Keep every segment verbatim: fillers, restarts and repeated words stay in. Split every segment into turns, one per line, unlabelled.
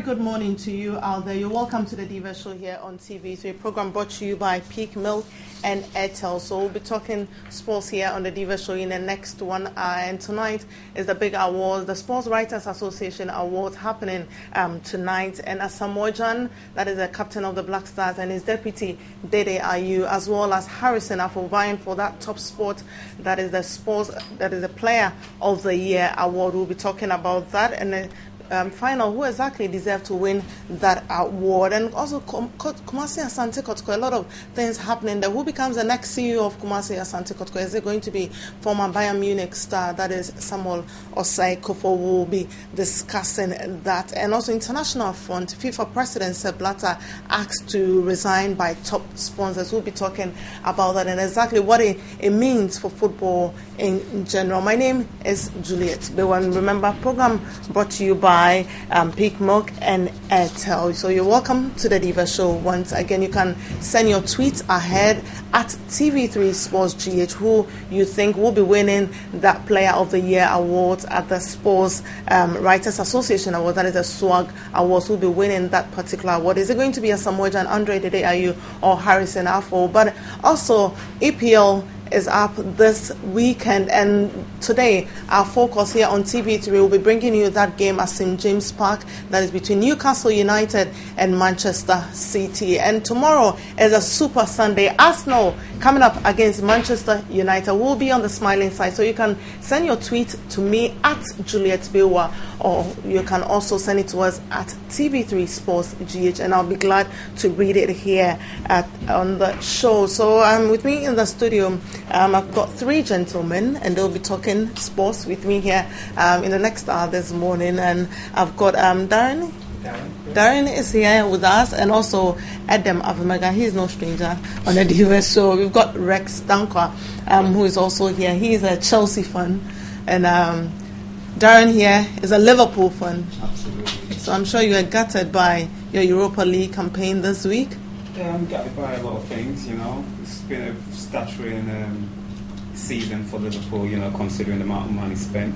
good morning to you out there. You're welcome to the Divashow here on T V. So a program brought to you by Peak Milk and Airtel. So we'll be talking sports here on the Divashow in the next one hour. And tonight is the big award, the Sports Writers Association Awards happening um, tonight. And Asamoah, that is the captain of the Black Stars, and his deputy, Dede Ayew, as well as Harrison Afo, vying for that top sport, that is the sports, that is the Player of the Year award. We'll be talking about that. And then Um, final, who exactly deserved to win that award? And also Kumasi Asante Kotoko, a lot of things happening there. Who becomes the next C E O of Kumasi Asante Kotoko? Is it going to be former Bayern Munich star, that is Samuel Osei Kofo? Will be discussing that. And also international front, FIFA President Sepp Blatter asked to resign by top sponsors. We'll be talking about that and exactly what it, it means for football in general. My name is Juliet Bewan. Remember, program brought to you by By, um, Peak Milk and Airtel. So you're welcome to the Divashow once again. You can send your tweets ahead at T V three Sports G H who you think will be winning that Player of the Year award at the Sports um, Writers Association Award. That is the SWAG Awards. Who will be winning that particular award? Is it going to be Asamoah and Andre Dede Ayew or Harrison Afo? But also E P L is up this weekend, and today our focus here on T V three will be bringing you that game at Saint James Park, that is between Newcastle United and Manchester City. And tomorrow is a Super Sunday. Arsenal coming up against Manchester United. Will be on the smiling side, so you can send your tweet to me at Juliet Bewa, or you can also send it to us at T V three Sports G H, and I'll be glad to read it here at on the show. So um, with me in the studio, Um, I've got three gentlemen, and they'll be talking sports with me here um, in the next hour this morning. And I've got um, Darren. Darren. Darren is here with us, and also Adam Avamega. He is no stranger on the Divashow. We've got Rex Dankwa, um, who is also here. He is a Chelsea fan, and um, Darren here is a Liverpool fan.
Absolutely.
So I'm sure you are gutted by your Europa League campaign this week.
Yeah, I'm gutted by a lot of things, you know. It's been a stuttering um, season for Liverpool, you know, considering the amount of money spent.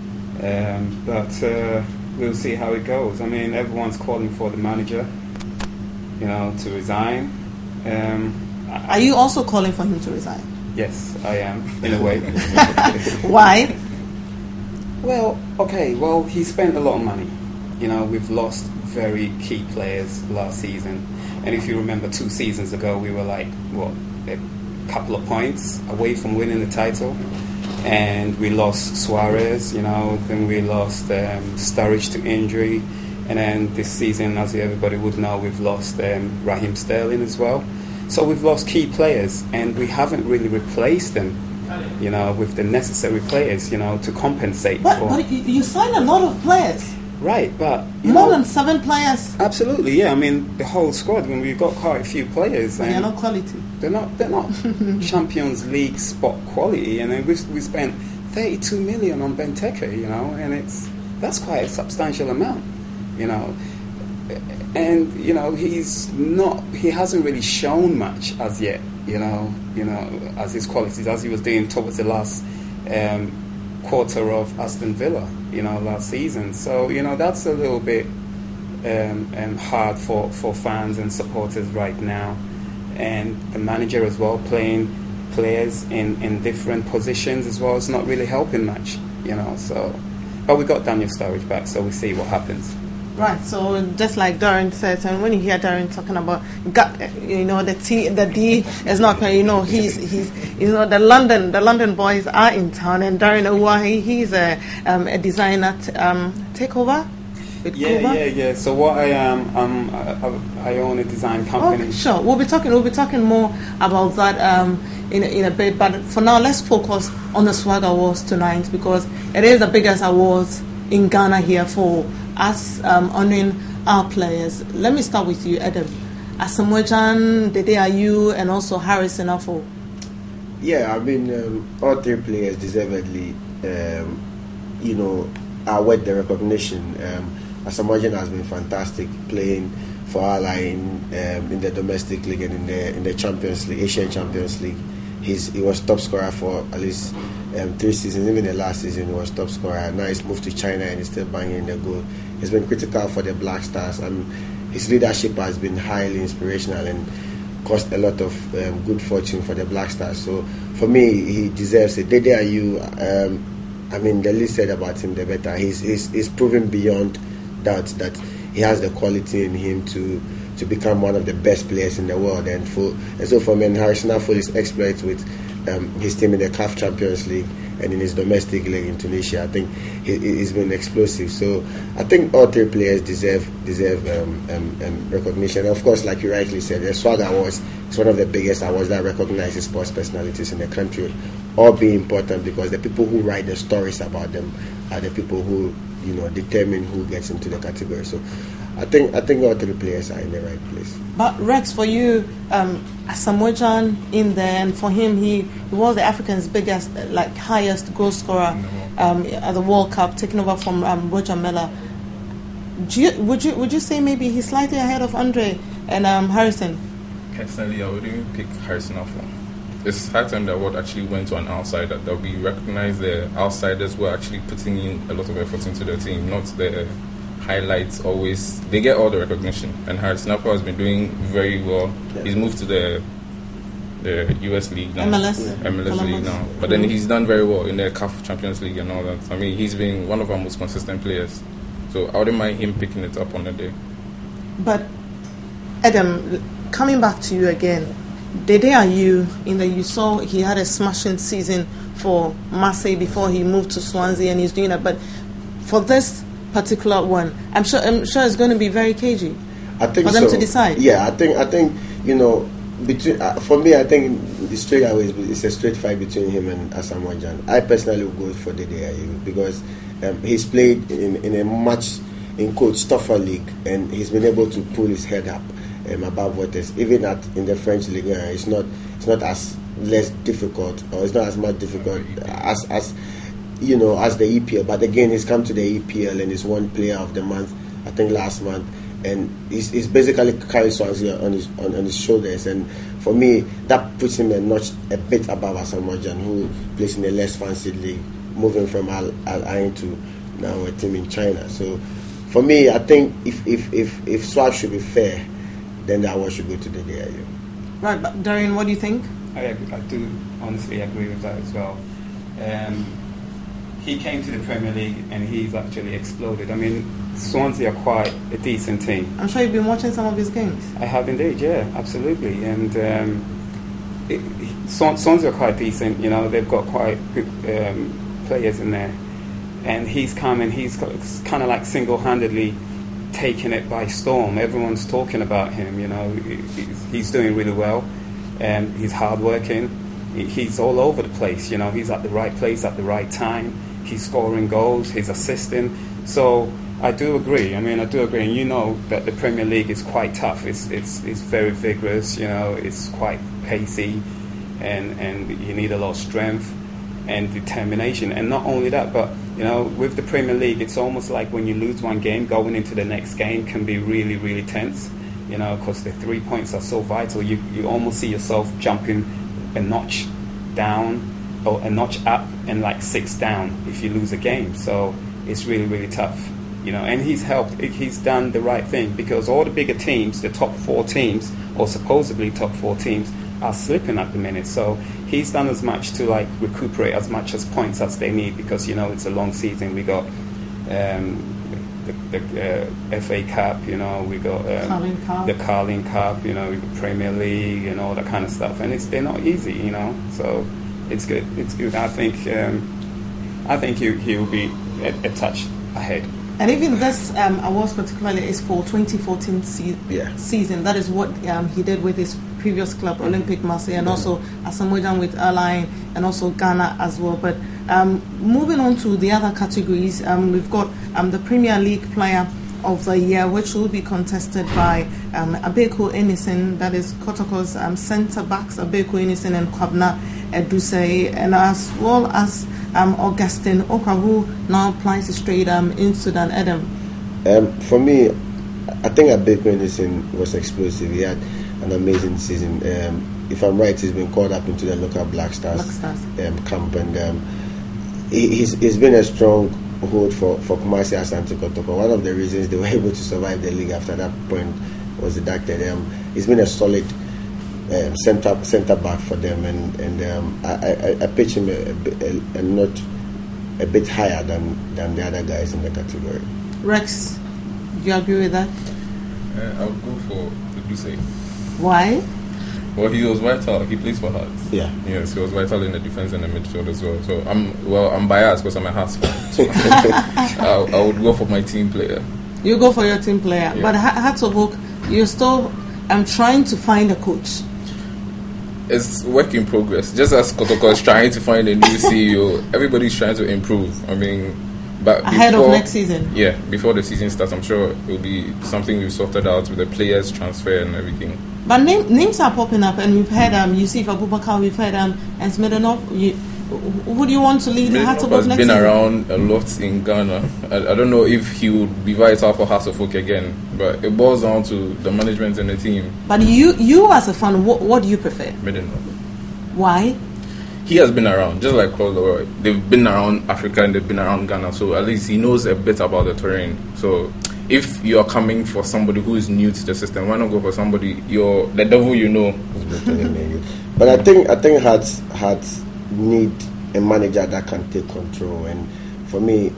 Um, but uh, we'll see how it goes. I mean, everyone's calling for the manager, you know, to resign. Um,
Are you also calling for him to resign?
Yes, I am, in a way.
Why?
Well, okay, well, he spent a lot of money. You know, we've lost very key players last season. And if you remember, two seasons ago, we were like, what, a couple of points away from winning the title. And we lost Suarez, you know, then we lost um, Sturridge to injury. And then this season, as everybody would know, we've lost um, Raheem Sterling as well. So we've lost key players, and we haven't really replaced them, you know, with the necessary players, you know, to compensate
but,
for...
But you signed a lot of players.
Right, but... You
More
know,
than seven players.
Absolutely, yeah. I mean, the whole squad, when we've got quite a few players...
But they're not quality.
They're not, they're not Champions League spot quality. And then we we spent thirty-two million on Benteke, you know, and it's that's quite a substantial amount, you know. And, you know, he's not... He hasn't really shown much as yet, you know, you know, as his qualities, as he was doing towards the last... Um, quarter of Aston Villa, you know, last season. So, you know, that's a little bit um, um, hard for, for fans and supporters right now. And the manager as well, playing players in, in different positions as well, is not really helping much, you know. So, but we got Daniel Sturridge back, so we see what happens.
Right, so just like Darren said, and when you hear Darren talking about, you know, the T, the D is not, you know, he's he's, you know, the London, the London boys are in town, and Darren Uwahi, he's a um, a designer t- um, takeover. With
yeah,
Cuba.
yeah, yeah. So what I am, um, I, I own a design company.
Oh, sure. We'll be talking. We'll be talking more about that um, in in a bit. But for now, let's focus on the Swag Awards tonight, because it is the biggest awards in Ghana here for us, um, honoring our players. Let me start with you, Adam. Asamoah, Dede Ayew, and also Harrison Afo.
Yeah, I mean, um, all three players deservedly, um, you know, are worth the recognition. Um, Asamoah has been fantastic playing for Ala in um, in the domestic league and in the in the Champions League, Asian Champions League. He's he was top scorer for at least um, three seasons. Even the last season, he was top scorer. Now he's moved to China and he's still banging the goal he's been critical for the Black Stars, and his leadership has been highly inspirational and caused a lot of um, good fortune for the Black Stars. So for me, he deserves it. Dede Ayew, um, I mean, the least said about him, the better. He's, he's, he's proven beyond doubt that he has the quality in him to to become one of the best players in the world. And for and so for me, Harrison Affle's exploits with um, his team in the C A F Champions League and in his domestic league in Tunisia, I think he, he's been explosive. So I think all three players deserve deserve um, um, um, recognition. And of course, like you rightly said, the Swag Awards is one of the biggest awards that recognizes sports personalities in the country. All be important because the people who write the stories about them are the people who, you know, determine who gets into the category. So I think I think all three players are in the right place.
But Rex, for you, um, Asamoah in there, and for him, he, he was the African's biggest, like highest goal scorer um, at the World Cup, taking over from um, Roger Miller. Do you, would you would you say maybe he's slightly ahead of Andre and um, Harrison?
Personally, I wouldn't pick Harrison off. It's high time the award actually went to an outsider, that we recognize the outsiders were actually putting in a lot of effort into the team, not the highlights always. They get all the recognition, and Harrison Affle has been doing very well. Yeah. He's moved to the the U S league now,
M L S,
yeah. M L S league now, but then he's done very well in the C A F Champions League and all that. I mean, he's been one of our most consistent players, so I wouldn't mind him picking it up on the day.
But Adam, coming back to you again, Dede Ayew, in that you saw he had a smashing season for Marseille before he moved to Swansea, and he's doing that. But for this particular one, I'm sure I'm sure it's going to be very cagey.
I think
for them
so.
to decide.
Yeah, I think I think you know between uh, for me, I think the straight away it's a straight fight between him and Asamoah. I personally would go for Dede Ayew because um, he's played in, in a much in quotes tougher league, and he's been able to pull his head up um, above what is even at in the French league. Uh, it's not it's not as less difficult, or it's not as much difficult as as you know as the E P L. But again, he's come to the E P L and he's won Player of the Month, I think last month, and he's, he's basically carried Swansea on his on, on his shoulders. And for me, that puts him a notch a bit above Asamoah, who plays in a less fancy league, moving from Al Al Ain to now a team in China. So for me, I think if if if if Swag should be fair, then that award should go to the D I U.
Right, but Darian, what do you think?
I agree, I do honestly agree with that as well. Um, he came to the Premier League and he's actually exploded. I mean, Swansea are quite a decent team.
I'm sure you've been watching some of his games.
I have indeed, yeah, absolutely. And um, it, Swansea are quite decent. You know, they've got quite good um, players in there. And he's come and he's kind of like single-handedly taken it by storm. Everyone's talking about him. You know, he's, he's doing really well. Um, he's hardworking. He's all over the place. You know, he's at the right place at the right time. He's scoring goals. He's assisting. So I do agree. I mean, I do agree. And you know that the Premier League is quite tough. It's it's it's very vigorous. You know, it's quite pacey, and and you need a lot of strength and determination. And not only that, but you know, with the Premier League, it's almost like when you lose one game, going into the next game can be really, really tense. You know, because the three points are so vital. You you almost see yourself jumping a notch down or a notch up and like six down if you lose a game. So it's really, really tough. You know, and he's helped. He's done the right thing because all the bigger teams, the top four teams, or supposedly top four teams, are slipping at the minute. So he's done as much to like recuperate as much as points as they need because you know it's a long season. We got um, the, the uh, F A Cup, you know, we got um,
Cup.
the Carling Cup, you know, Premier League and all that kind of stuff, and it's they're not easy, you know. So it's good. It's good. I think um, I think he he will be a, a touch ahead.
And even this um, awards particularly is for twenty fourteen se-
yeah.
season. That is what um, he did with his previous club, Olympique Marseille, and also Asamoah with Al-Ain, and also Ghana as well. But um, moving on to the other categories, um, we've got um, the Premier League Player of the Year, which will be contested by um, Abeko Enison, that is Kotoko's um, centre backs, Abeko Enison and Kwabna Edusei, and as well as um, Augustine Okra, who now plays straight um, in Sudan. Adam.
Um, for me, I think Abeko Enison was explosive. He had an amazing season. Um, if I'm right, he's been called up into the local Black Stars,
Black Stars.
Um, camp, and um, he, he's, he's been a strong hold for, for Kumasi Asante Kotoko. One of the reasons they were able to survive the league after that point was the fact that um, he's been a solid um, centre centre back for them, and and um, I, I, I pitch him a, a, a not a bit higher than, than the other guys in the category.
Rex, do you agree with that?
Uh, I would go for Duduse.
Why?
Well, he was vital. He plays for Hearts.
Yeah.
Yes, he was vital in the defense and the midfield as well. So I'm well. I'm biased because I'm a Hearts fan. So I, I would go for my team player.
You go for your team player,
Yeah.
but Hearts of Oak, you're still. I'm trying to find a coach.
It's work in progress. Just as Kotoko is trying to find a new C E O, everybody's trying to improve. I mean, but
Ahead
before,
of next season.
Yeah, before the season starts, I'm sure it will be something we've sorted out with the players transfer and everything.
But name, names are popping up, and we've had um, Yusuf Abubakar, we've had um, and Smidanov. You, who do you want to lead the Hearts of Oak
has
next
been
season?
around a lot in Ghana. I, I don't know if he would be vital for Hearts of Oak again, but it boils down to the management and the team.
But you, you as a fan, what, what do you prefer?
Middle.
Why?
He has been around, just like Crowder. They've been around Africa and they've been around Ghana, so at least he knows a bit about the terrain. So if you are coming for somebody who is new to the system, why not go for somebody you're the devil you know?
But I think I think Hearts Hearts need a manager that can take control, and for me,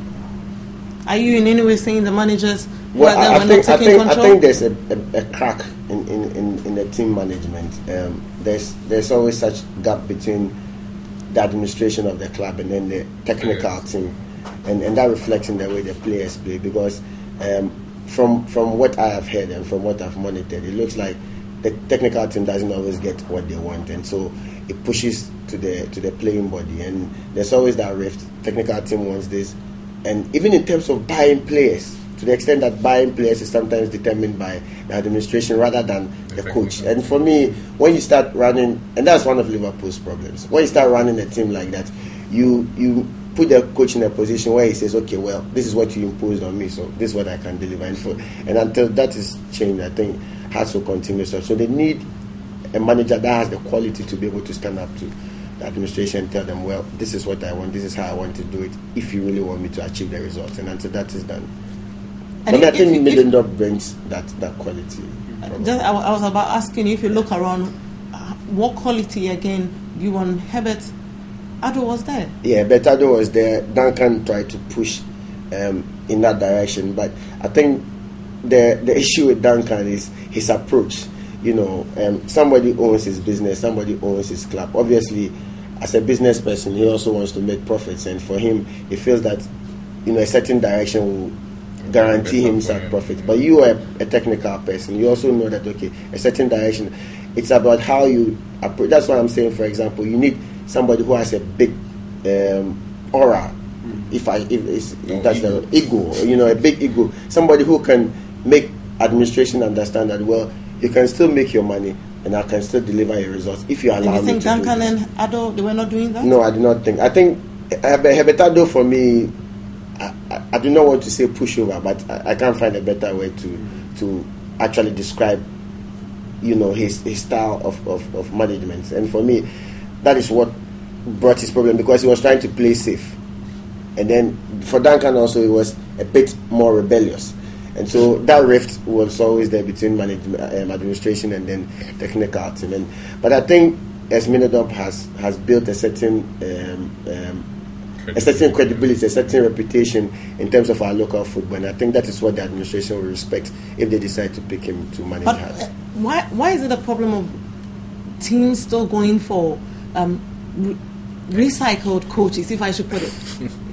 Are you in any way saying the managers
well,
were,
I,
were
I think
not
I
taking
think
control?
I think there's a, a, a crack in, in, in, in the team management. Um, there's there's always such gap between the administration of the club and then the technical
Yes.
team, and, and that reflects in the way the players play. Because um, from from what I have heard and from what I've monitored, it looks like the technical team doesn't always get what they want, and so it pushes to the to the playing body, and there's always that rift. Technical team wants this, and even in terms of buying players, to the extent that buying players is sometimes determined by the administration rather than the coach. And for me, when you start running, and that's one of Liverpool's problems, when you start running a team like that, you you put the coach in a position where he says, okay, well, this is what you imposed on me, so this is what I can deliver. And, for, and until that is changed, I think Hearts will continue. So, so they need a manager that has the quality to be able to stand up to the administration and tell them, well, this is what I want, this is how I want to do it, if you really want me to achieve the results. And until that is done.
And
But I
if-
think
if-
Middendorp brings that, that quality.
Just, I, wa- I was about asking you, if you look around, uh, what quality again do you want? Herbert Ado was there.
Yeah, Betado was there. Duncan tried to push um, in that direction, but I think the the issue with Duncan is his approach. You know, um, somebody owns his business, somebody owns his club. Obviously, as a business person, he also wants to make profits, and for him, he feels that you know a certain direction will guarantee him some profit. But you are a technical person. You also know that okay, a certain direction. It's about how you approach. That's why I'm saying, for example, you need somebody who has a big um, aura. If I, if it's,
No,
that's
ego.
the ego, you know, a big ego. Somebody who can make administration understand that well, you can still make your money and I can still deliver your results if you
And
allow
you
me
think
to
Duncan
do this.
and Ado, they were not doing that?
No, I do not think. I think Hebetado for me, I, I, I do not want to say pushover, but I, I can't find a better way to to actually describe, you know, his, his style of, of, of management. And for me, that is what brought his problem, because he was trying to play safe. And then for Duncan also, he was a bit more rebellious. And so that rift was always there between management, um, administration and then technical team. And, but I think as Minodop has, has built a certain um, um, a certain credibility, a certain reputation in terms of our local football. And I think that is what the administration will respect if they decide to pick him to manage
But
Hearts.
uh, why why is it a problem of teams still going for um, re- recycled coaches, if I should put it?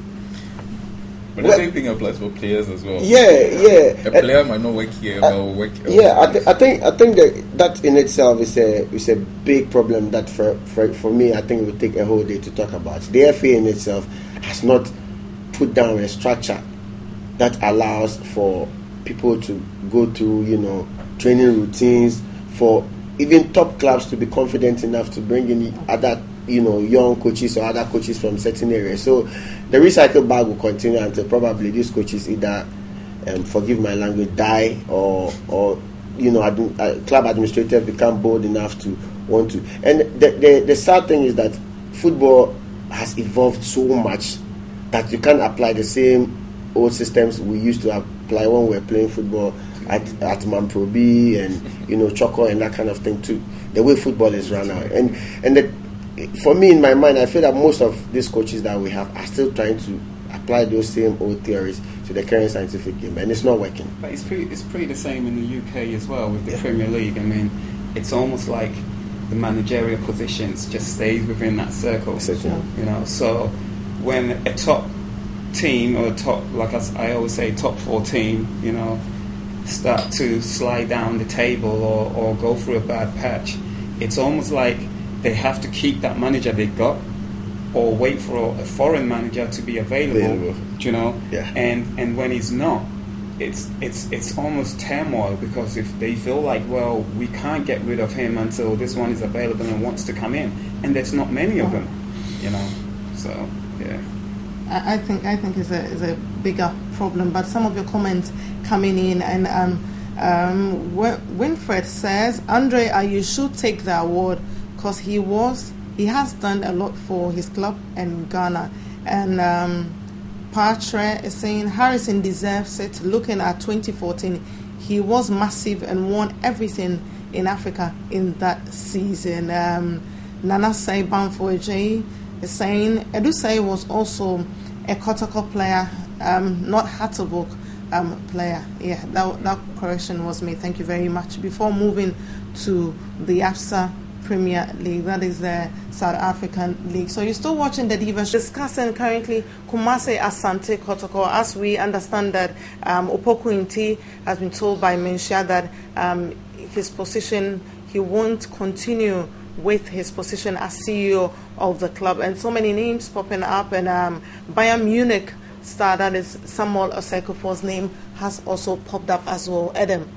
But
Well-
the same thing applies for players as well.
Yeah, yeah.
A player might not work here, but will work elsewhere.
Yeah, I, th- I think I think that that in itself is a is a big problem that for, for for me I think it would take a whole day to talk about. The F A in itself has not put down a structure that allows for people to go through, you know, training routines, for even top clubs to be confident enough to bring in other, you know, young coaches or other coaches from certain areas. So the recycle bag will continue until probably these coaches either, um, forgive my language, die or or you know, admi- uh, club administrators become bold enough to want to. And the, the the sad thing is that football has evolved so much that you can't apply the same old systems we used to apply when we were playing football at at Mamprobi and you know Choco and that kind of thing too. The way football is run now, and and the, for me in my mind, I feel that most of these coaches that we have are still trying to apply those same old theories to the current scientific game, and it's not working.
But it's pretty, it's pretty the same in the U K as well with the
Yeah.
Premier League. I mean, it's almost like the managerial positions just stays within that circle.
Certainly.
You know, so when a top team or a top, like I always say, top four team, you know, start to slide down the table or, or go through a bad patch, it's almost like they have to keep that manager they got or wait for a foreign manager to be available,
Available.
you know.
Yeah.
And and when he's not, it's it's it's almost turmoil, because if they feel like, well, we can't get rid of him until this one is available and wants to come in, and there's not many of them, you know. So yeah.
I I think I think is a is a bigger problem. But some of your comments coming in, and um, um, Wi- Winfred says, Andre Ayew should take the award because he was he has done a lot for his club and Ghana. And um, Patre is saying Harrison deserves it. Looking at twenty fourteen, he was massive and won everything in Africa in that season. Um, Nana Say Banfo J is saying Edusei was also a Kotoko player, um, not Hatterbook um, player. Yeah, that, that correction was made. Thank you very much. Before moving to the AFSA Premier League, that is the South African League. So you're still watching the Divashow. Discussing currently Kumase Asante Kotoko, as we understand that um, Opoku Inti has been told by Menchia that um, his position, he won't continue with his position as C E O of the club, and so many names popping up, and um, Bayern Munich star, that is Samuel Osekofo's name, has also popped up as well. Adam.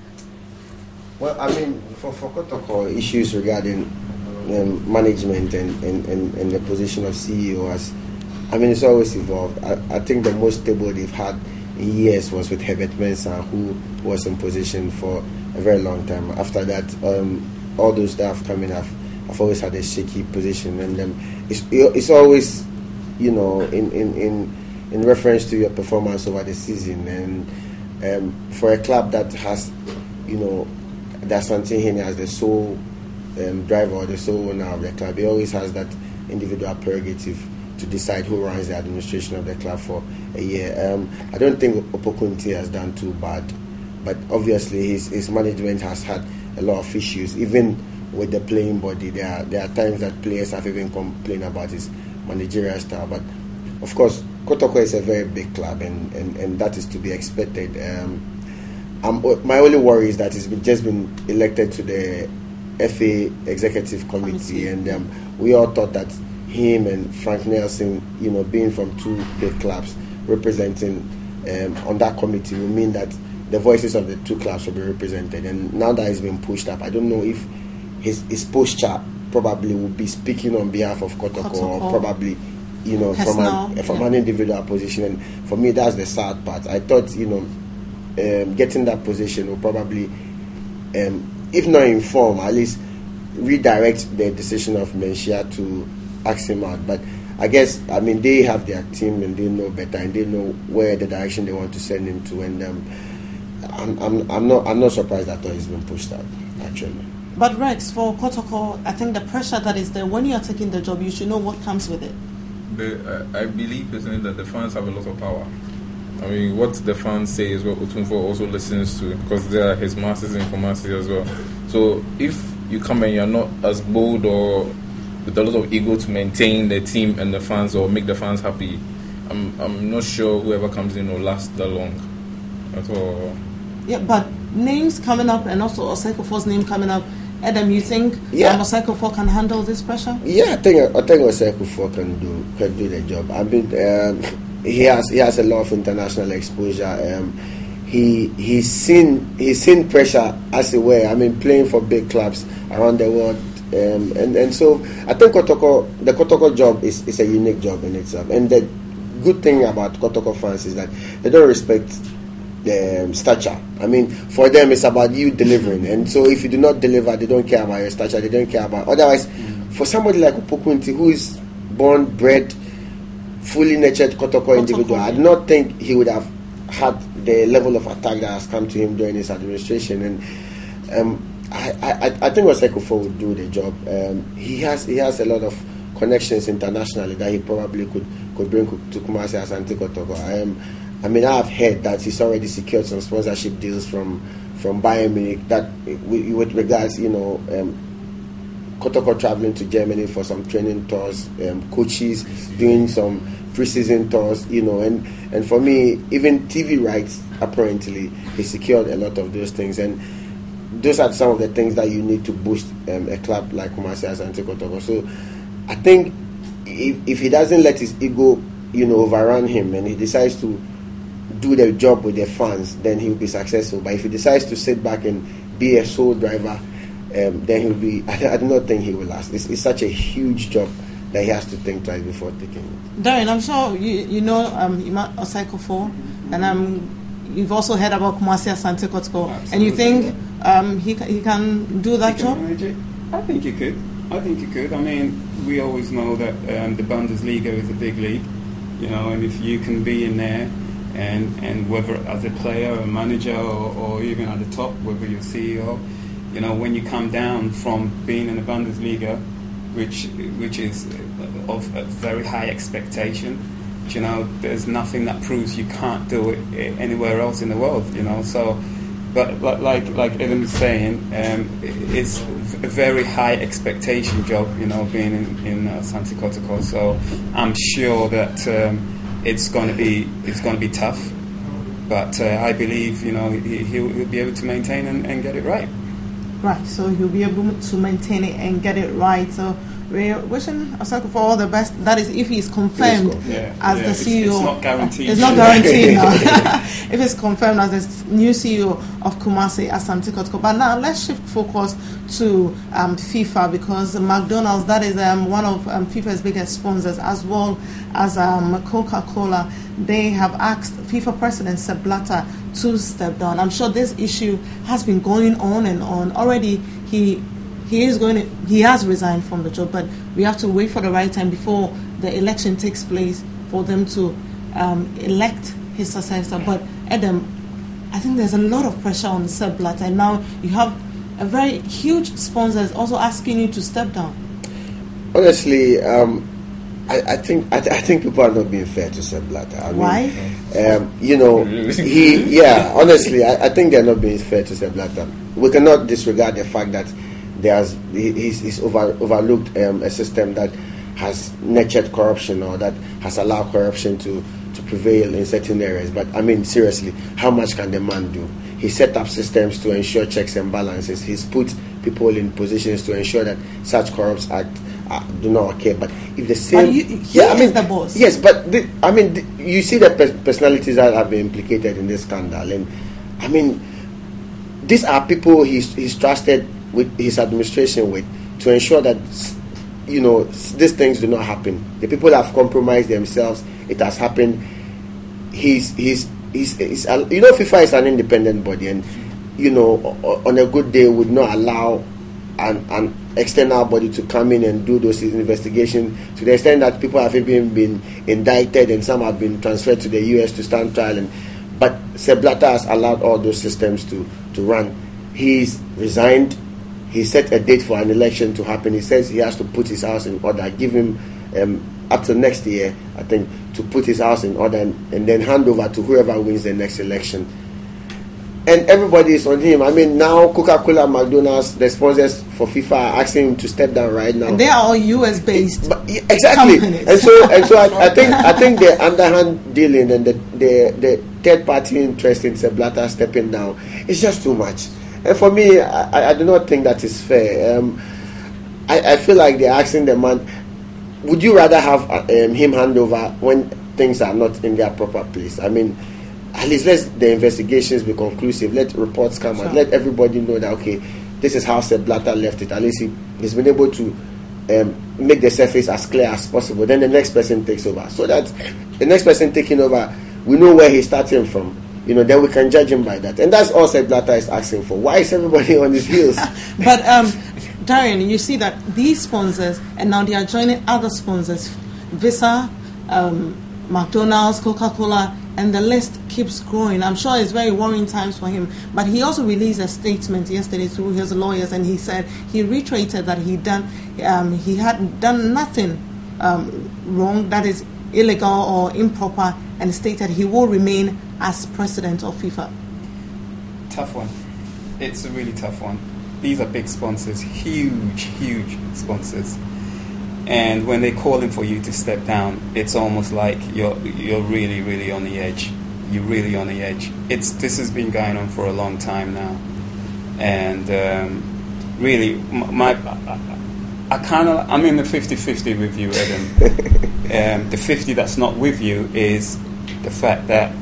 Well, I mean, for, for Kotoko, issues regarding um, management and, and, and, and the position of C E O, as I mean, it's always evolved. I, I think the most stable they've had in years was with Herbert Mensah, who was in position for a very long time. After that, um, all those staff coming have I've always had a shaky position, and um, it's it's always, you know, in, in, in, in reference to your performance over the season. And um, for a club that has, you know, that Santini as the sole um, driver or the sole owner of the club, he always has that individual prerogative to decide who runs the administration of the club for a year. Um, I don't think Opokunti has done too bad, but obviously his, his management has had a lot of issues, even with the playing body. There are there are times that players have even complained about his managerial style. But of course, Kotoko is a very big club, and, and, and that is to be expected. Um, I'm, my only worry is that he's been, just been elected to the F A Executive Committee, Committee. and um, we all thought that him and Frank Nelson, you know, being from two big clubs, representing um, on that committee will mean that the voices of the two clubs will be represented. And now that he's been pushed up, I don't know if his his posture probably will be speaking on behalf of Kotoko,
Kotoko.
or probably, you know,
Personal,
from an from
yeah.
an individual position. And for me, that's the sad part. I thought, you know, um, getting that position will probably, um, if not inform, at least redirect the decision of Menchia to ask him out. But I guess, I mean, they have their team and they know better, and they know where the direction they want to send him to. And um, I'm, I'm I'm not I'm not surprised that he's been pushed out, actually.
But Rex, for Kotoko, I think the pressure that is there, when you are taking the job, you should know what comes with it.
The, uh, I believe personally that the fans have a lot of power. I mean, what the fans say is what Otunfo also listens to, because they are his masters in Kumasi as well. So if you come and you're not as bold or with a lot of ego to maintain the team and the fans or make the fans happy, I'm I'm not sure whoever comes in will last that long at all.
Yeah, but names coming up, and also Osekofo's name coming up. Adam, you think
Yeah.
um, Osekofo can handle this pressure?
Yeah, I think I think Osekofo can do can do the job. I mean, um, he has he has a lot of international exposure. Um, he he's seen he's seen pressure as it were. I mean, playing for big clubs around the world, um, and and so I think Kotoko the Kotoko job is, is a unique job in itself. And the good thing about Kotoko fans is that they don't respect the um, stature. I mean, for them it's about you delivering, and so if you do not deliver, they don't care about your stature. They don't care about. Otherwise, mm. for somebody like Upokunti, who is born, bred, fully nurtured Kotoko, Kotoko individual, I do not think he would have had the level of attack that has come to him during his administration, and um, I, I, I think Oseko would do the job. Um, he has he has a lot of connections internationally that he probably could, could bring to Kumasi Asante Kotoko. Um, I mean, I've heard that he's already secured some sponsorship deals from from Bayern Munich that with, with regards, you know, um, Kotoko traveling to Germany for some training tours, um, coaches doing some pre-season tours, you know, and, and for me, even T V rights, apparently, he secured a lot of those things, and those are some of the things that you need to boost um, a club like Kumasi Asante Kotoko. So I think if, if he doesn't let his ego, you know, overrun him, and he decides to do the job with the fans, then he'll be successful. But if he decides to sit back and be a sole driver, um, then he'll be, I, I do not think he will last. It's, it's such a huge job that he has to think twice before taking it.
Darren, I'm sure you you know um, Oseko, and um, you've also heard about Kumasi Asante Kotoko, and you think um, he he can do that
he
job?
I think he could. I think he could. I mean, we always know that um, the Bundesliga is a big league, you know, and if you can be in there, and and whether as a player, a manager, or, or even at the top, whether you're C E O, you know, when you come down from being in the Bundesliga, which which is of a very high expectation, you know, there's nothing that proves you can't do it anywhere else in the world, you know. So, but like like Adam was saying, um, it's a very high expectation job, you know, being in in uh, Asante Kotoko. So I'm sure that um, it's going to be it's going to be tough, but uh, I believe, you know, he, he'll, he'll be able to maintain and, and get it right.
Right, so he'll be able to maintain it and get it right. So we're wishing Oseko for all the best. That is, if he's confirmed
yeah,
as
yeah,
the C E O.
It's, it's not guaranteed.
It's not guaranteed now. If it's confirmed as the new C E O of Kumasi Asante Kotoko. But now let's shift focus to um, FIFA, because McDonald's, that is um, one of um, FIFA's biggest sponsors, as well as um, Coca-Cola. They have asked FIFA President Sepp Blatter to step down. I'm sure this issue has been going on and on. Already he he is going to, he has resigned from the job, but we have to wait for the right time before the election takes place for them to um, elect his successor. But Adam, I think there's a lot of pressure on Sepp Blatter, and now you have a very huge sponsors also asking you to step down.
Honestly, um, I, I think I, I think people are not being fair to Sepp Blatter. I
Why?
Mean, um, you know, he yeah. Honestly, I, I think they're not being fair to Sepp Blatter. We cannot disregard the fact that there's he, he's, he's over, overlooked um, a system that has nurtured corruption, or that has allowed corruption to, to prevail in certain areas. But I mean, seriously, how much can the man do? He set up systems to ensure checks and balances. He's put people in positions to ensure that such corrupt acts uh, do not occur. But if the same,
but you, he
yeah, I mean,
is the boss.
Yes, but the, I mean, the, you see the pe- personalities that have been implicated in this scandal, and I mean, these are people he's, he's trusted with his administration with to ensure that, you know, these things do not happen. The people have compromised themselves. It has happened. He's he's he's, he's you know, FIFA is an independent body, and you know, on a good day would not allow an, an external body to come in and do those investigations, to the extent that people have even been indicted and some have been transferred to the U S to stand trial. And but Sepp Blatter has allowed all those systems to to run. He's resigned. He set a date for an election to happen. He says he has to put his house in order. Give him um, up to next year, I think, to put his house in order, and, and then hand over to whoever wins the next election. And everybody is on him. I mean, now Coca-Cola, McDonald's, the sponsors for FIFA are asking him to step down right now.
And they are all U S based.
But, yeah, exactly.
companies.
And so, and so, I, I think, I think the underhand dealing and the the, the third party interest in Sepp Blatter stepping down is just too much. And for me, I, I do not think that is fair. Um, I, I feel like they're asking the man, would you rather have um, him hand over when things are not in their proper place? I mean, at least let the investigations be conclusive. Let reports come sure. out. Let everybody know that, okay, this is how Sepp Blatter left it. At least he, he's been able to um, make the surface as clear as possible. Then the next person takes over. So that the next person taking over, we know where he's starting from. You know, then we can judge him by that. And that's all Sepp Blatter is asking for. Why is everybody on his heels?
But, um, Darian, you see that these sponsors, and now they are joining other sponsors, Visa, um, McDonald's, Coca-Cola, and the list keeps growing. I'm sure it's very worrying times for him. But he also released a statement yesterday through his lawyers, and he said he reiterated that he done um, he had done nothing um, wrong that is illegal or improper, and stated he will remain as president of FIFA.
Tough one. It's a really tough one. These are big sponsors, huge, huge sponsors. And when they're calling for you to step down, it's almost like you're you're really, really on the edge. You're really on the edge. It's this has been going on for a long time now, and um, really, my I, I kind of I'm in the fifty-fifty with you, Adam. um, the fifty that's not with you is the fact that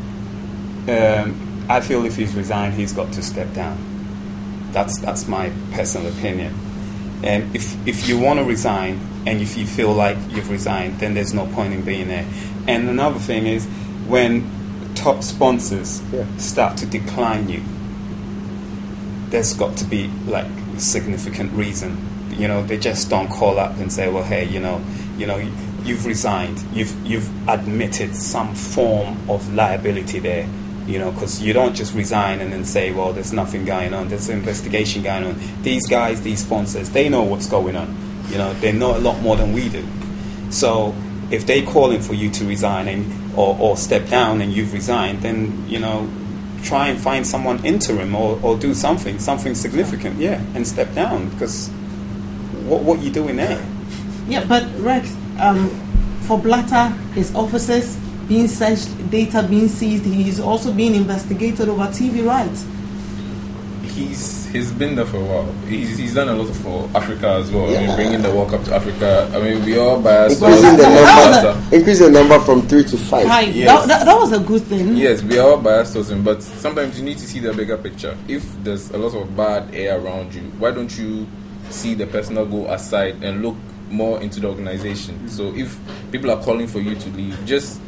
um, I feel if he's resigned, he's got to step down. That's that's my personal opinion. And if if you want to resign, and if you feel like you've resigned, then there's no point in being there. And another thing is, when top sponsors yeah. start to decline you, there's got to be like a significant reason. You know, they just don't call up and say, well, hey, you know, you know, you've resigned. You've you've admitted some form of liability there. You know, because you don't just resign and then say, well, there's nothing going on. There's an investigation going on. These guys, these sponsors, they know what's going on. You know, they know a lot more than we do. So if they're calling for you to resign and, or, or step down and you've resigned, then, you know, try and find someone interim or, or do something, something significant, yeah, and step down. Because what what you doing there?
Yeah, but Rex, um, for Blatter, his officers being searched, data being seized, he's also being investigated over T V rights.
He's he's been there for a while. He's he's done a lot for Africa as well. Yeah. I mean, bringing the World Cup to Africa. I mean, we all biased.
Increasing the number, increase the number from three to five.
Right. Yes. That, that, that was a good thing.
Yes, we are all biased to him, but sometimes you need to see the bigger picture. If there's a lot of bad air around you, why don't you see the personal go aside and look more into the organization? Mm-hmm. So if people are calling for you to leave, just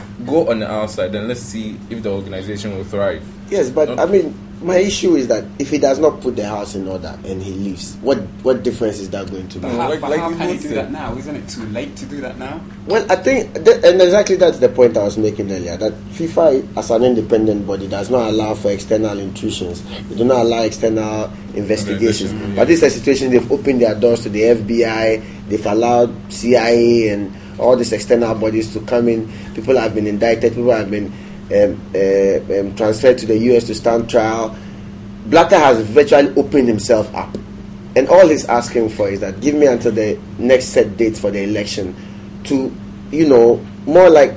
go on the outside and let's see if the organization will thrive.
Yes, but not I mean, my issue is that if he does not put the house in order and he leaves, what what difference is that going to make?
But how,
like,
but
like
how can he do
say.
that now? Isn't it too late to do that now?
Well, I think, th- and exactly that's the point I was making earlier, that FIFA as an independent body does not allow for external intrusions. They do not allow external investigations.
Yeah.
But this is a situation they've opened their doors to the F B I, they've allowed C I A and all these external bodies to come in. People have been indicted, people have been um, uh, um, transferred to the U S to stand trial. Blatter has virtually opened himself up. And all he's asking for is that give me until the next set date for the election to, you know, more like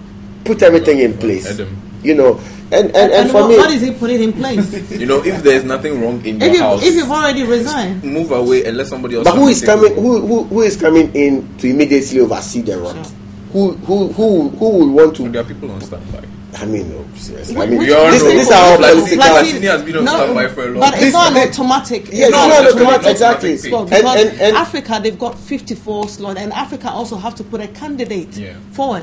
put everything in place.
Adam.
You know, and, and, and,
and
for
what,
me...
what is he putting in place?
You know, if there's nothing wrong in your
if, you,
house,
if you've already resigned,
move away and let somebody else.
But who is coming? Who, who who is coming in to immediately oversee the run?
Sure.
Who who who who will want to?
There are people on standby.
I mean, no, seriously.
We-
I mean,
we-
this,
we-
this are all
Platini-
political.
Platini has been on standby for a long
but
time.
it's not an
This-
automatic.
Yeah, it's
not
not
an
automatic, exactly.
spot,
And-
because
and- and-
Africa, they've got fifty-four slots, and Africa also have to put a candidate
Yeah.
forward.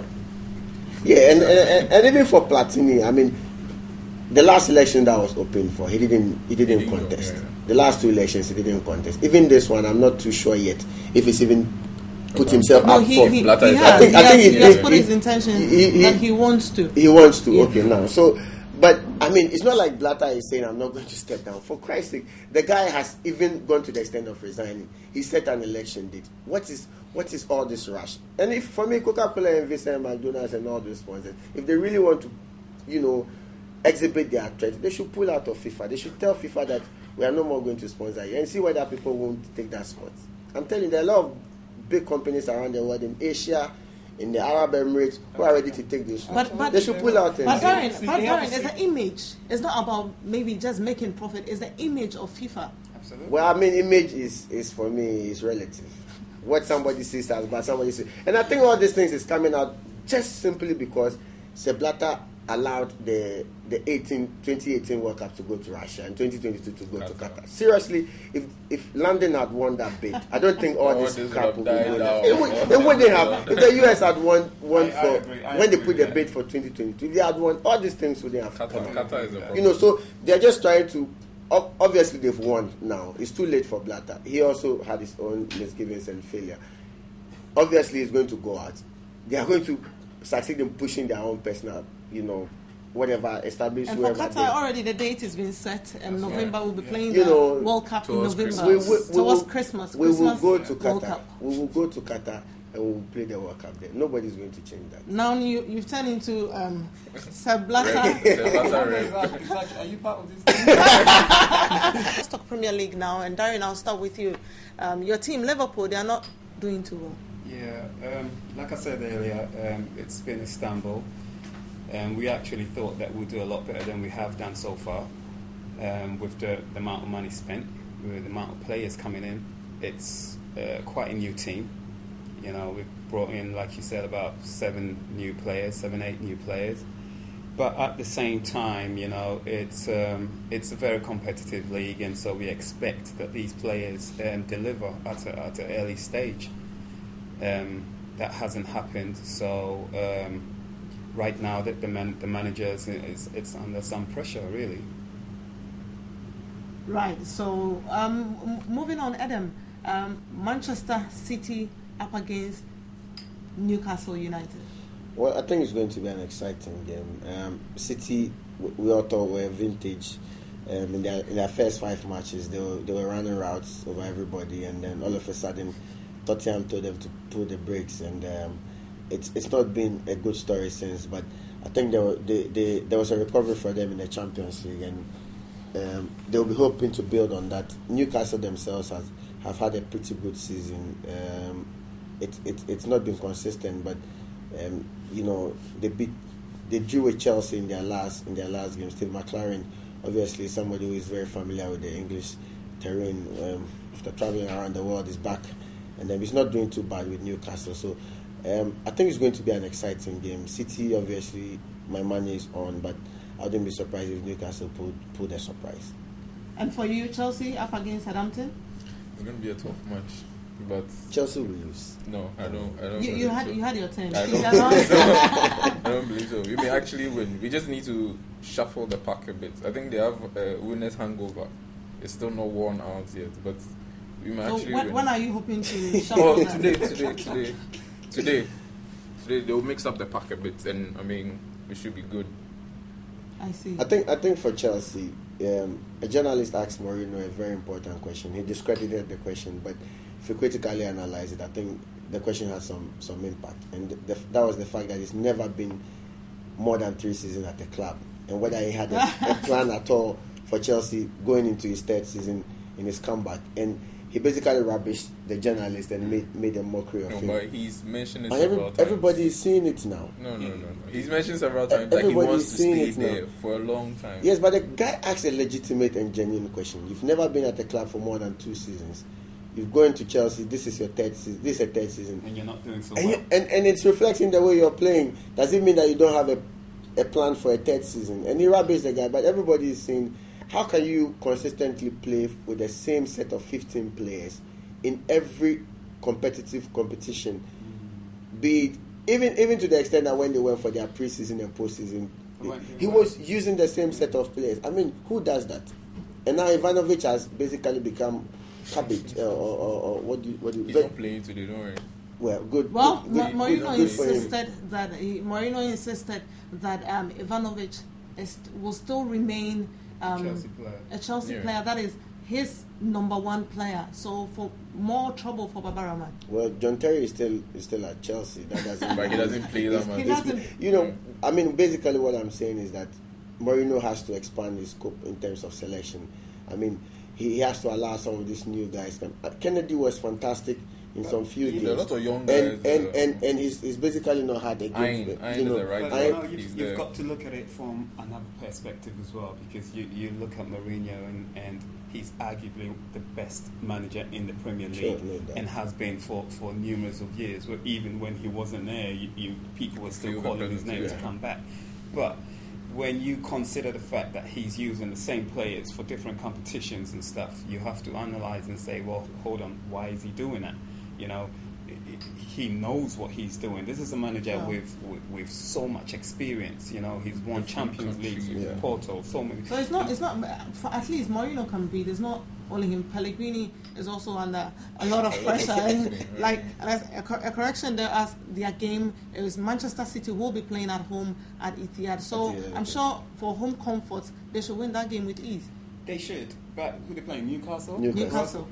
Yeah, and, and and even for Platini, I mean, the last election that was open for, he didn't he didn't
He didn't go,
contest.
yeah.
The last two elections, he didn't contest. Even this one, I'm not too sure yet if he's even put himself
No,
up
he,
for.
he,
Blatter
he
is-
has,
I think-
he
I
has,
think he
he has
did-
put
he-
his intention
he- he-
that he wants to.
He wants to.
Yeah.
Okay, now so, but I mean, it's not like Blatter is saying I'm not going to step down. For Christ's sake, the guy has even gone to the extent of resigning. He set an election date. What is what is all this rush? And if for me, Coca-Cola and Visa and McDonald's and all those sponsors, if they really want to, you know, exhibit their threat, they should pull out of FIFA. They should tell FIFA that we are no more going to sponsor you and see whether people won't take that spot. I'm telling you, there are a lot of big companies around the world in Asia, in the Arab Emirates, who are ready to take this.
But, but,
they should pull out. And
but
see.
Darren,
See,
but
they
Darren,
have to
it's the image. It's not about maybe just making profit. It's the image of FIFA.
Absolutely.
Well, I mean, image is, is for me is relative. What somebody sees as bad, somebody sees, and I think all these things is coming out just simply because Sepp Blatter allowed the the eighteen, twenty eighteen World Cup to go to Russia and twenty twenty-two to go to Qatar. Seriously, if if London had won that bid, I don't think all
Oh,
this
this
crap
would
would
have
be
died
going on.
out.
It, would, it wouldn't have. If the U S had won won
I- I
for
agree, I
when they
agree
put the
with
bid for twenty twenty-two, if they had won, all these things wouldn't have
Qatar,
come.
Qatar is a problem.
You know, so they're just trying to. ob- Obviously, they've won now. It's too late for Blatter. He also had his own misgivings and failure. Obviously, he's going to go out. They are going to succeed in pushing their own personal, you know, whatever established.
And for
whoever
Qatar,
they-
already the date has been set, and
That's
November
right.
will be playing
You
the
know,
World Cup in
towards
November.
Christmas.
we, we, we
towards
will,
Christmas.
we
Christmas
will go to
World
Qatar.
Cup.
We will go to Qatar and we will play the World Cup there. Nobody's going to change that.
Now you, you've turned into um, Sir Blatter.
Blatter Red.
Are you part of this?
Let's talk Premier League now. And Darren, I'll start with you. Um, your team, Liverpool, they are not doing too well.
Yeah, um, like I said earlier, um, it's been Istanbul, and we actually thought that we'll do a lot better than we have done so far. Um, with the, the amount of money spent, with the amount of players coming in, it's uh, quite a new team. You know, we've brought in, like you said, about seven new players, seven, eight new players. But at the same time, you know, it's um, it's a very competitive league, and so we expect that these players um, deliver at a, at an early stage. Um, that hasn't happened, so um, right now that the man, the managers is it's under some pressure, really.
Right. So um, m- moving on, Adam. Um, Manchester City up against Newcastle United.
Well, I think it's going to be an exciting game. Um, City, w- we all thought were vintage. Um, in their in their first five matches, they were, they were running routes over everybody, and then all of a sudden, Tottenham told them to pull the brakes, and um, it's it's not been a good story since. But I think there were, they, they, there was a recovery for them in the Champions League, and um, they'll be hoping to build on that. Newcastle themselves has have had a pretty good season. Um, it, it it's not been consistent, but um, you know they beat they drew with Chelsea in their last in their last game. Steve McLaren, obviously somebody who is very familiar with the English terrain, um, after traveling around the world, is back, and then he's not doing too bad with Newcastle. So um, I think it's going to be an exciting game. City, obviously, my money is on, but I wouldn't be surprised if Newcastle pulled pulled a surprise.
And for you, Chelsea up against Southampton.
It's going to be a tough match, but
Chelsea will lose.
no, I don't. I don't.
You, you
believe
had
so.
you had your turn.
I
Is
don't,
that
believe so.
wrong?
I don't believe so. We may actually win. We just need to shuffle the pack a bit. I think they have a winner's hangover. It's still not worn out yet, but we may
So
actually
when,
win.
when are you hoping to shuffle
Oh,
that?
today, today, today, today, today they'll mix up the pack a bit, and I mean, we should be good.
I see.
I think I think for Chelsea, um, a journalist asked Mourinho a very important question. He discredited the question, but if you critically analyze it, I think the question has some, some impact. And the, that was the fact that he's never been more than three seasons at the club. And whether he had a, a plan at all for Chelsea going into his third season in his comeback. And he basically rubbished the journalist and made, made a mockery of
No,
him.
but he's mentioned it
And
several
every,
times.
everybody is seeing it now.
No, no, no, no. He's mentioned several times that he
Everybody
wants
is
to
seeing
stay
it now.
there for a long time.
Yes, but the guy asked a legitimate and genuine question. You've never been at the club for more than two seasons. You've gone to Chelsea. This is your third season. This is a third season,
And you're not doing so
and,
well.
you, and and it's reflecting the way you're playing. Does it mean that you don't have a a plan for a third season? And he rubbished the guy, but everybody is saying, how can you consistently play with the same set of fifteen players in every competitive competition? Be it, even even to the extent that when they went for their preseason and postseason,
When-
he was using the same set of players. I mean, who does that? And now Ivanovic has basically become cabbage, uh, or, or, or what do you, what do you,
He's
but-
not playing today, don't worry.
well, good.
Well,
good,
Ma-
good,
Mourinho
good for him.
insisted that he, Mourinho insisted that um, Ivanovic is, will still remain um,
Chelsea player.
a Chelsea
Yeah.
player. That is his number one player. So for more trouble for Babaraman.
Well, John Terry is still is still at Chelsea. That doesn't.
But he doesn't play that
He
much.
doesn't.
You know, I mean, basically what I'm saying is that Mourinho has to expand his scope in terms of selection. I mean, he, he has to allow some of these new guys. Come. Uh, Kennedy was fantastic in some few
There are
games.
a lot of young guys.
and and,
uh,
and, and he's, he's basically not had a
Iron-
game.
Iron
you
is
know,
a right
But
I-
you know,
He's
you've,
there.
you've got to look at it from another perspective as well, because you, you look at Mourinho and, and he's arguably the best manager in the Premier
Sure,
League
no doubt.
and has been for, for numerous of years. Where even when he wasn't there, you, you people were still
Still
calling his
represent-
name
yeah.
to come back. But when you consider the fact that he's using the same players for different competitions and stuff, you have to analyze and say, well, hold on, why is he doing that? You know, he knows what he's doing. This is a manager
Yeah.
with, with with so much experience. You know, he's won Champions League with
Yeah.
Porto. So many.
So it's not, it's not, for at least Mourinho can beat. It's not only him. Pellegrini is also under a lot of pressure. And like, as a, cor- a correction there, as their game is Manchester City will be playing at home at Etihad. So
Etihad,
I'm
yeah.
sure for home comfort, they should win that game with ease.
They should, but who they playing? Newcastle.
Newcastle.
Newcastle.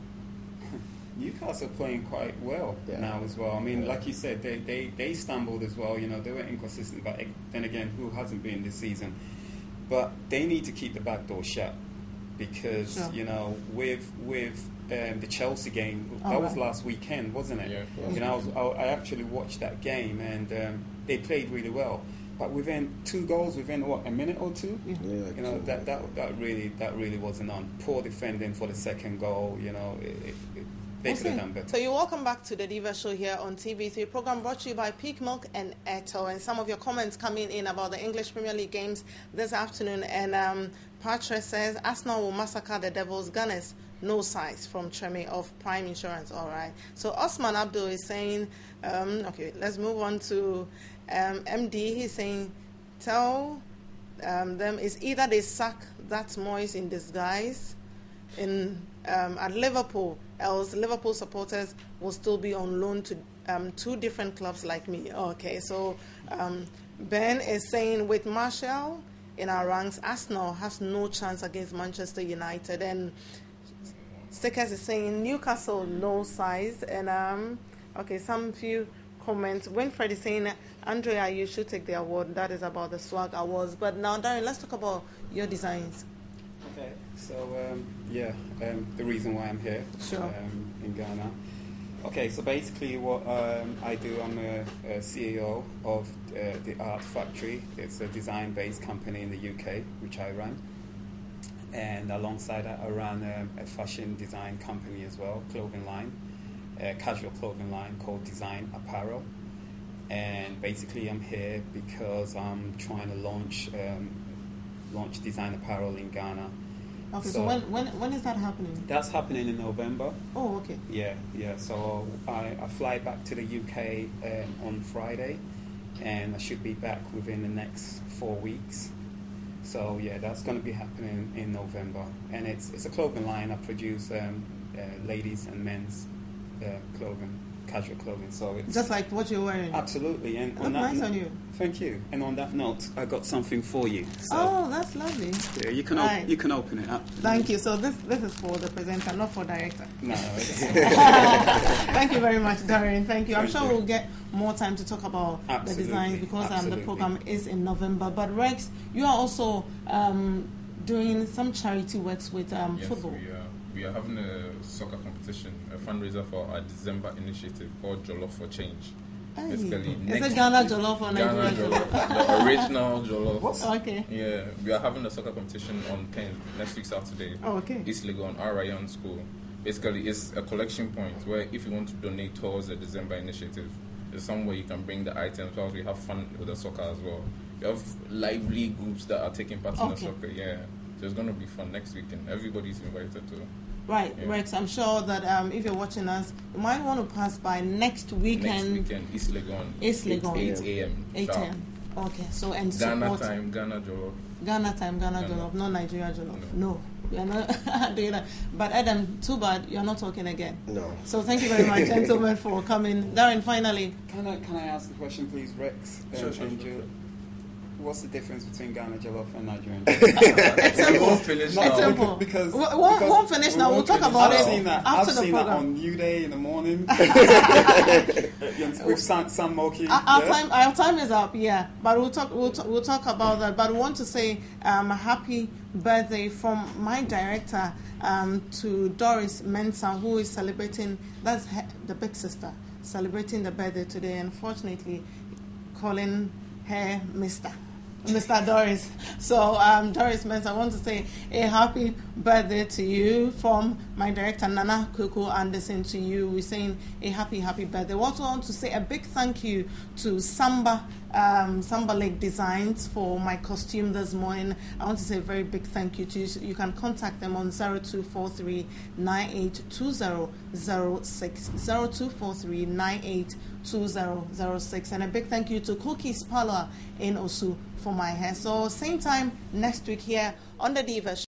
Newcastle playing quite well
Yeah.
now as well. I mean,
Yeah.
like you said, they, they, they stumbled as well. You know, they were inconsistent. But then again, who hasn't been this season? But they need to keep the back door shut because
Sure.
you know, with with um, the Chelsea game,
Oh,
that was
right.
last weekend, wasn't it?
Yeah.
You know, I, was, I, I actually watched that game and um, they played really well. But within two goals, within what, a minute or two,
Yeah.
Yeah, like
you know,
so.
that, that that really that really wasn't on. Poor defending for the second goal. You know, it, it, it, they
We'll
could have
see.
done better.
So you're welcome back to the Diva Show here on T V three, program brought to you by Peak Milk and Eto. And some of your comments coming in about the English Premier League games this afternoon. And um, Patra says, Arsenal will massacre the Devils Gunners. No size from Treme of Prime Insurance. All right. So Osman Abdul is saying, um, okay, let's move on to um, M D. He's saying, tell um, them it's either they sack that Moyes in disguise in um, at Liverpool, else Liverpool supporters will still be on loan to um, two different clubs like me. Okay, so um, Ben is saying with Martial in our ranks, Arsenal has no chance against Manchester United, and Stickers is saying Newcastle no size, and um, okay, some few comments. Winfred is saying, Andrea, you should take the award. That is about the swag awards. But now, Darren, let's talk about your designs.
Okay, so um, yeah, um, the reason why I'm here
Sure.
um, in Ghana. Okay, so basically what um, I do, I'm a, a C E O of uh, the Art Factory. It's a design-based company in the U K, which I run. And alongside that, I run um, a fashion design company as well, clothing line, a casual clothing line called Design Apparel. And basically I'm here because I'm trying to launch um, launch Design Apparel in Ghana.
Okay, so,
So-
when, when when is that happening?
That's happening in November.
Oh, okay.
Yeah, yeah. So I, I fly back to the U K um, on Friday, and I should be back within the next four weeks. So yeah, that's going to be happening in November, and it's it's a clothing line. I produce um, uh, ladies and men's uh, clothing, casual clothing. So it's
Just like what you're wearing.
absolutely. And
Look
on that
nice
no-
on you.
Thank you. And on that note, I got something for you. So
Oh, that's lovely.
yeah, you can op-
Right.
you can open it up.
Thank you. So this this is for the presenter, not for director.
No, it's,
Thank you very much, Darren. Thank you. I'm
Thank
sure
you.
we'll get more time to talk about
Absolutely.
the designs because um, the
Absolutely.
program is in November. But Rex, you are also um, doing some charity works with um,
Yes,
football.
we are, we are having a soccer competition, a fundraiser for our December initiative called Jollof for Change.
Hey.
Basically,
Is
next-
it Ghana Jollof or
Ghana
Nigeria
Jollof,
Jollof?
the original Jollof.
Okay.
Yeah, we are having a soccer competition on tenth, next week Saturday.
Oh, okay.
East Legon, our Ryan School. Basically, it's a collection point where if you want to donate towards the December initiative, it's somewhere you can bring the items because we have fun with the soccer as well. We have lively groups that are taking part in the
Okay.
soccer. Yeah, so it's going to be fun next weekend. Everybody's invited to.
Right,
Yeah.
Rex, I'm sure that um, if you're watching us, you might want to pass by next weekend.
Next weekend, East Legon.
East Legon.
eight a.m.
eight
sharp.
a.m. Okay, so and
Ghana
support
time, Ghana Jollof.
Ghana time, Ghana,
Ghana.
Jollof, not Nigeria Jollof.
No.
No, we are not doing that. But Adam, too bad you're not talking again.
No.
So thank you very much, gentlemen, for coming. Darren, finally,
Can I can I ask a question, please, Rex?
Sure,
Um,
sure,
and
sure,
Jill?
sure.
What's the difference between Ghana Jollof and Nigerian?
it's
We
simple.
won't finish
Not
It's
now.
simple.
because
We won't-
because
won't finish
we
now. We'll
won't
talk
finish.
about
I've
it
seen that.
after
I've
the
seen
program.
that on New Day in the morning with Sam, Sam Moki.
Our, our
yeah?
time, our time is up. Yeah, but we'll talk. We'll, talk, we'll talk about that. But we want to say um, a happy birthday from my director um, to Doris Mensah, who is celebrating. That's her, the big sister celebrating the birthday today. Unfortunately, calling her Mister Mister Doris. So, um, Doris Mens, I want to say a happy birthday to you from my director, Nana Kuku Anderson, to you. We're saying a happy, happy birthday. We also want to say a big thank you to Samba, um, Samba Lake Designs for my costume this morning. I want to say a very big thank you to you. So you can contact them on zero two four three nine eight two zero zero six, zero two four three nine eight two zero zero six, and a big thank you to Cookies Parlor in Osu for my hair. So same time next week here on the Divashow.